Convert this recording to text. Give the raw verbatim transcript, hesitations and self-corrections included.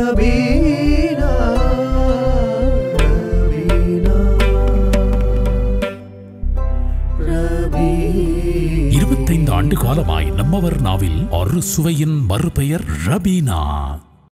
ரபீனா இருபத்தைந்து ஆண்டு காலமாய் நம்மவர் நாவில் அறு சுவையின் மறுபெயர் ரபீனா.